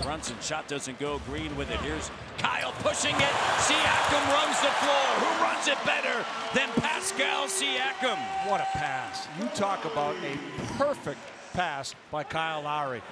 Brunson shot doesn't go. Green with it. Here's Kyle pushing it. Siakam runs the floor. Who runs it better than Pascal Siakam? What a pass. You talk about a perfect pass by Kyle Lowry.